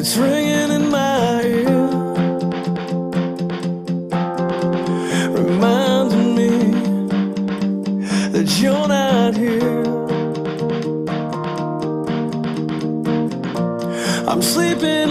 It's ringing in my ear, reminding me that you're not here. I'm sleeping